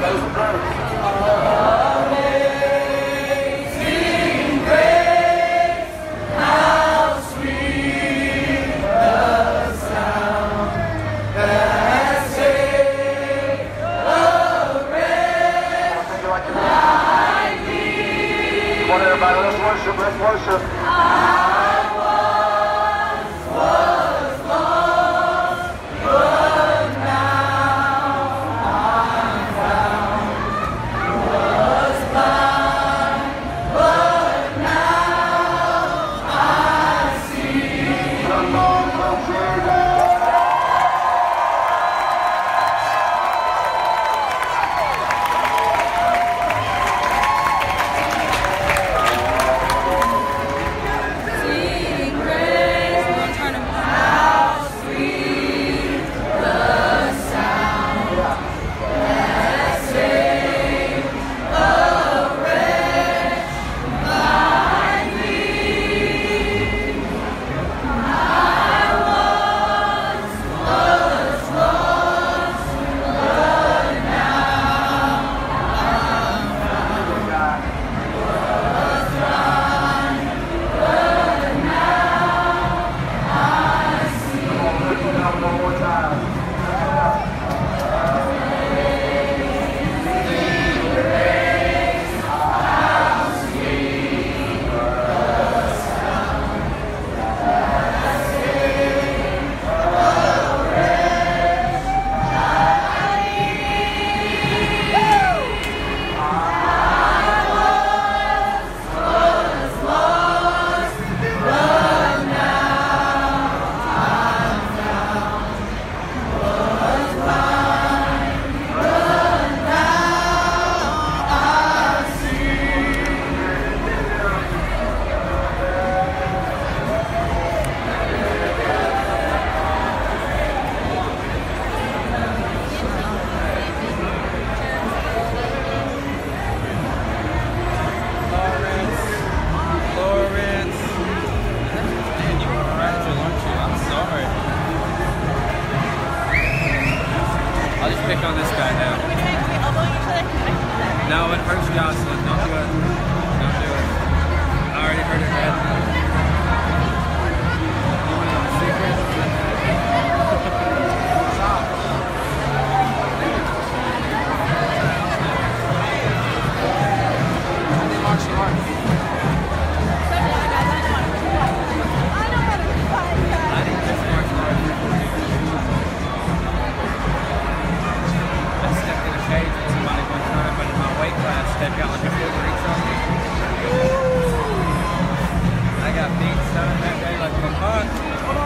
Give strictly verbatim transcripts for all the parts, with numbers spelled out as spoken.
Everybody, let's worship, let's worship. I once was lost, but now I'm found. Was blind, but now I see. Come on, come pick on this guy now. No, it hurts Jocelyn. Don't do it. Don't do it. I already heard it, Red. You want to know a secret? Martial arts. They've got like a foot reach on me. I got beat seven that day like a fuck.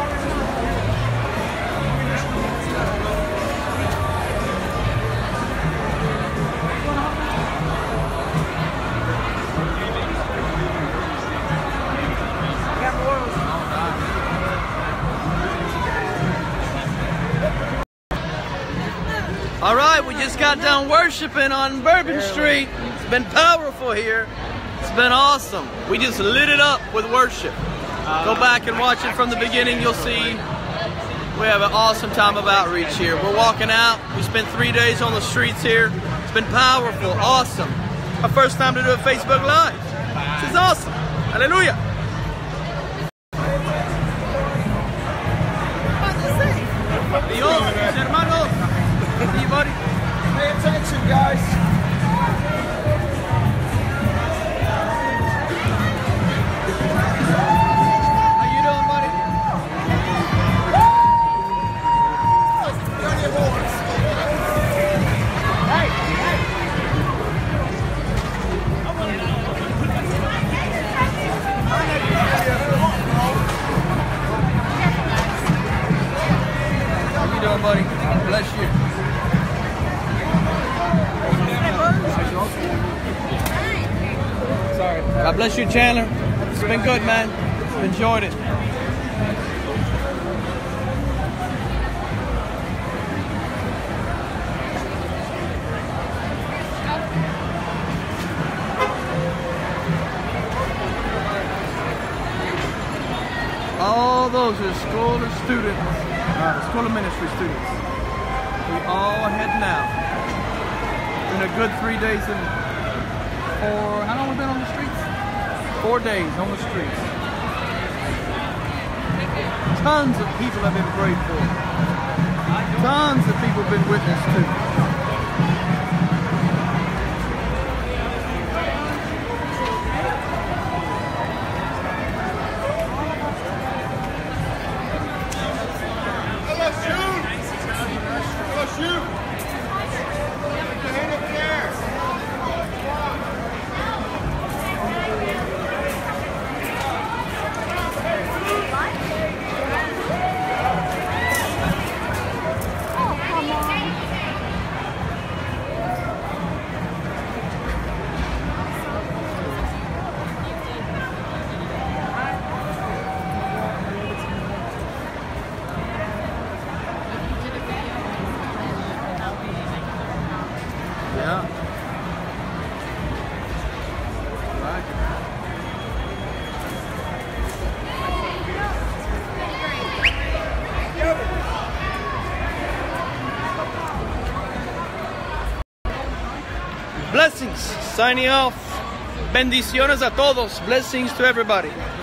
All right, we just got done worshiping on Bourbon Street. It's been powerful here. It's been awesome. We just lit it up with worship. Go back and watch it from the beginning. You'll see we have an awesome time of outreach here. We're walking out. We spent three days on the streets here. It's been powerful, awesome. Our first time to do a Facebook Live. This is awesome. Hallelujah. Dios, mis hermanos. See you, buddy. Pay attention, guys. Buddy, God bless you. Sorry. God bless you, Chandler. It's been good, man. Enjoyed it. All those are school of students. Uh, School of Ministry students. We all heading out. been a good three days in four. How long have we been on the streets? Four days on the streets. Tons of people have been prayed for. Tons of people have been witnessed to. Blessings. Signing off. Bendiciones a todos. Blessings to everybody.